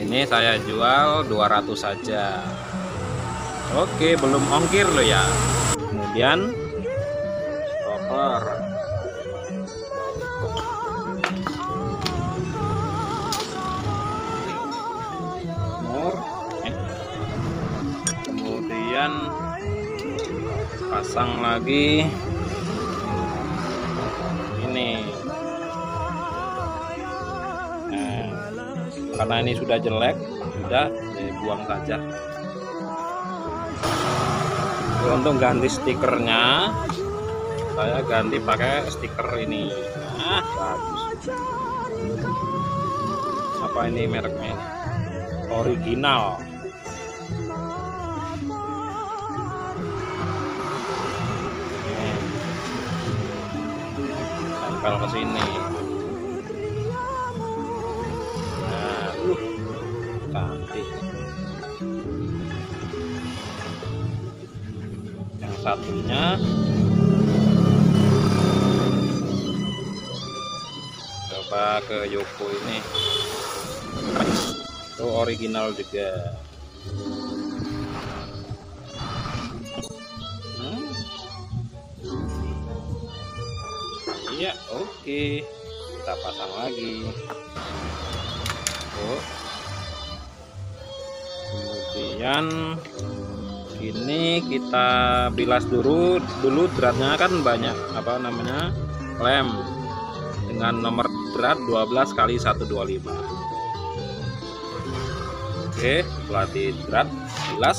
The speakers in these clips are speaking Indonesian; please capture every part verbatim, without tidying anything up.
Ini saya jual dua ratus saja. Oke, belum ongkir loh ya. Kemudian stopper. Kemudian pasang lagi ini. Nah, karena ini sudah jelek, sudah dibuang saja. Untuk ganti stikernya, saya ganti pakai stiker ini. Nah, bagus. Apa ini mereknya ini? Original. Tempel ke sini. Nah, uh, cantik. Yang satunya coba ke Yoko ini. Itu original juga. Hmm. Iya, oke. Kita pasang lagi. Oh. Kemudian ini kita bilas dulu. Dulu dratnya kan banyak, apa namanya, lem dengan nomor drat dua belas kali seratus dua puluh lima. Oke, setelah di drat bilas,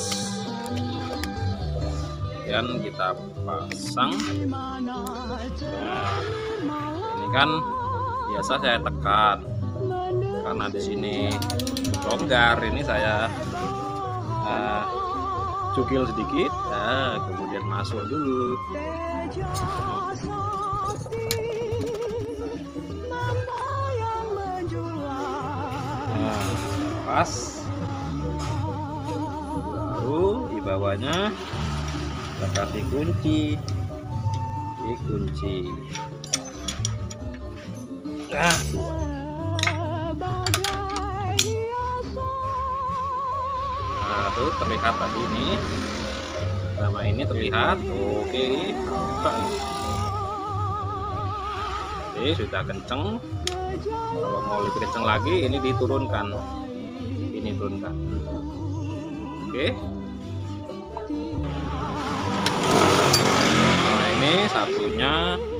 dan kita pasang. Nah, ini kan biasa saya tekan karena di sini longgar. Ini saya uh, cukil sedikit, nah, kemudian masuk dulu. Nah, pas. Baru di bawahnya kita kasih kunci, di kunci. Nah, nah tuh terlihat tadi ini, sama ini terlihat. Oke, oke, sudah kenceng. Kalau mau lebih kenceng lagi, ini diturunkan, ini turunkan. Oke. Nah, ini satunya.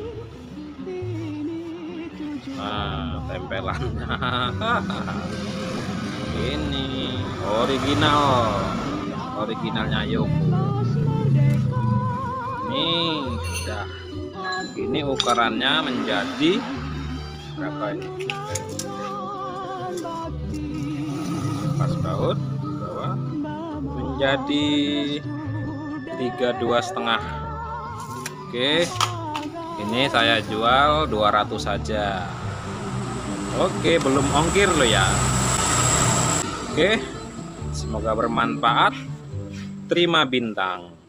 Nah, tempelannya. Ini original. Originalnya Yoko. Ini sudah. Ini ukurannya menjadi berapa ini? Pas baut bawah menjadi tiga puluh dua setengah. Oke, ini saya jual dua ratus saja. Oke, belum ongkir loh ya. Oke, semoga bermanfaat. Terima bintang.